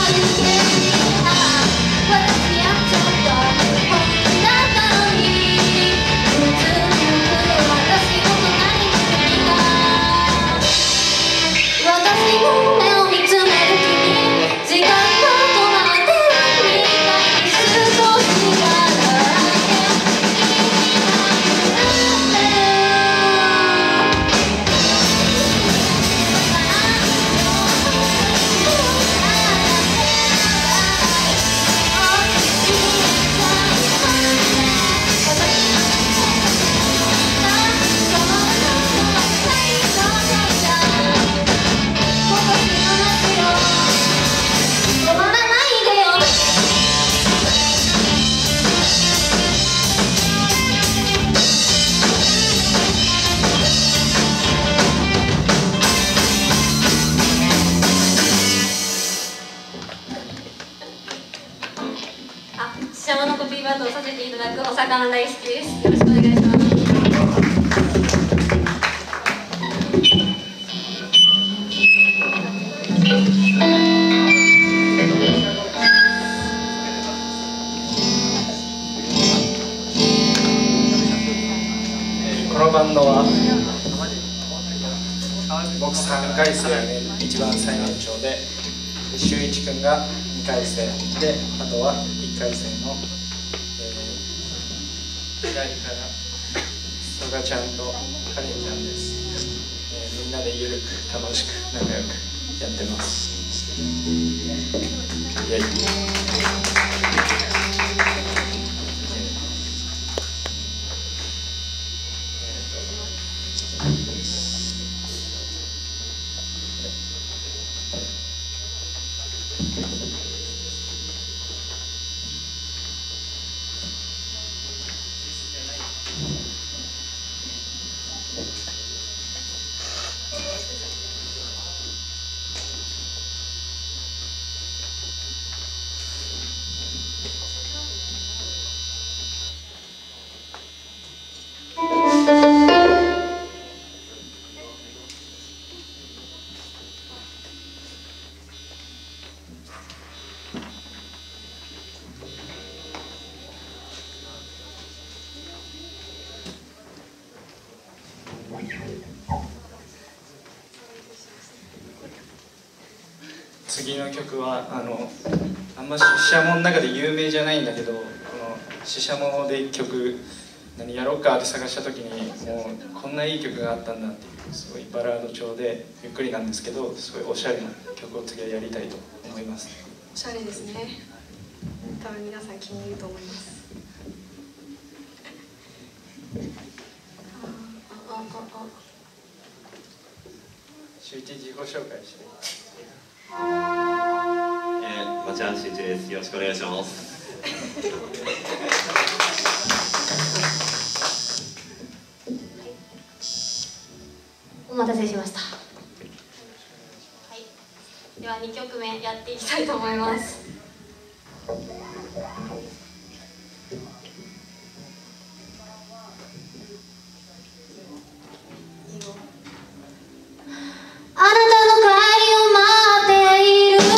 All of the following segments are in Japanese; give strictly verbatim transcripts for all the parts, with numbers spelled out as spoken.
シシャモのコピーバンドをさせていただくお魚大好きです。よろしくお願いします。 このバンドは僕さんかい生で一番最年長で、修一君がにかい生で、あとはいっかい生の、えー、左からソガちゃんとカレンちゃんです。えー、みんなでゆるく楽しく仲良くやってます。イエイ。次の曲はあのあんまししゃもの中で有名じゃないんだけど、このししゃもで曲何やろうかって探した時に、もうこんないい曲があったんだっていう、すごいバラード調でゆっくりなんですけど、すごいおしゃれな曲を次はやりたいと思います。 おしゃれですね。多分皆さん気に入ると思います。ああああ修一自己紹介して。 えー、町原修一です。よろしくお願いします。 お待たせしました。はい、ではにきょくめやっていきたいと思います。あなたの帰りを待っている。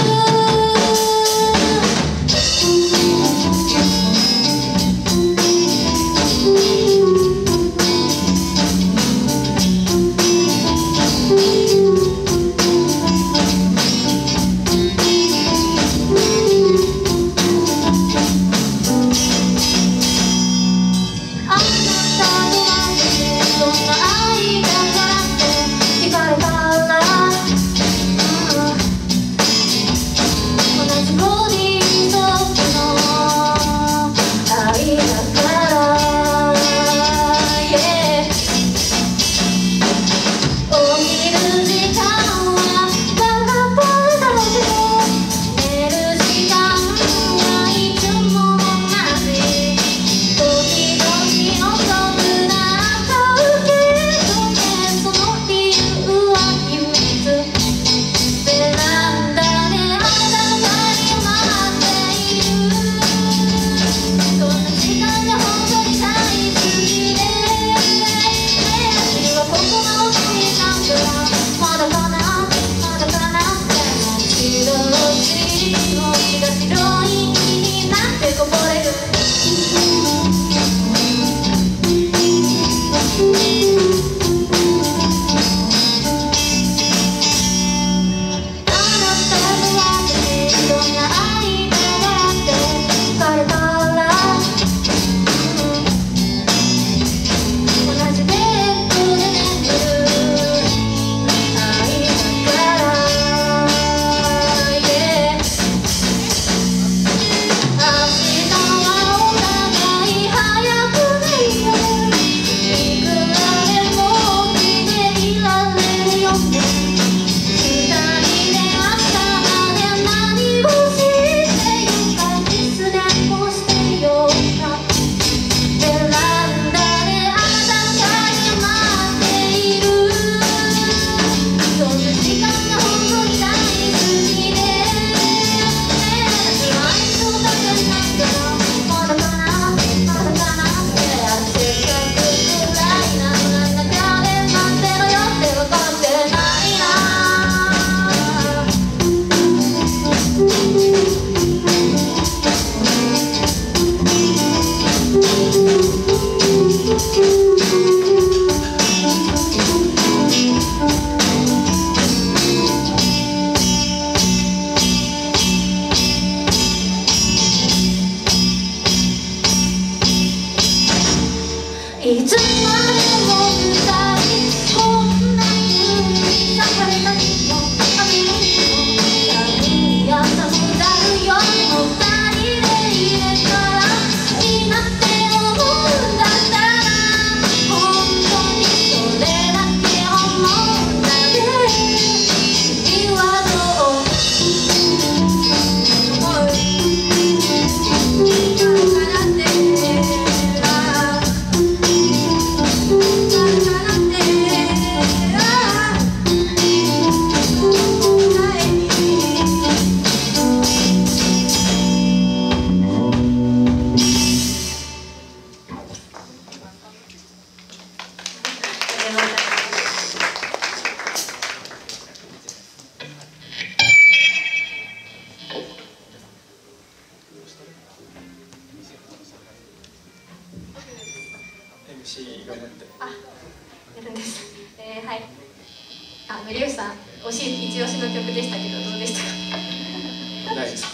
詩読むって。 あ、やるんです。えー、はい。あ、森吉さん、推し一押しの曲でしたけど、どうでしたか。 大好き。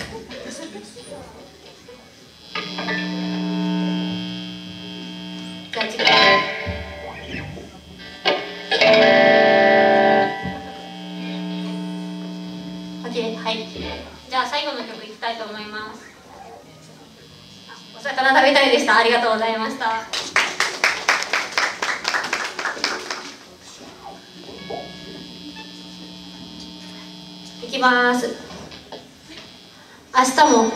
じゃあ次。OK、はい。じゃあ最後の曲いきたいと思います。お魚食べたいでした。ありがとうございました。いきます。明日も。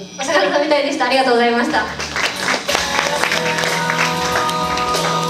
お魚食べたいでした。ありがとうございました。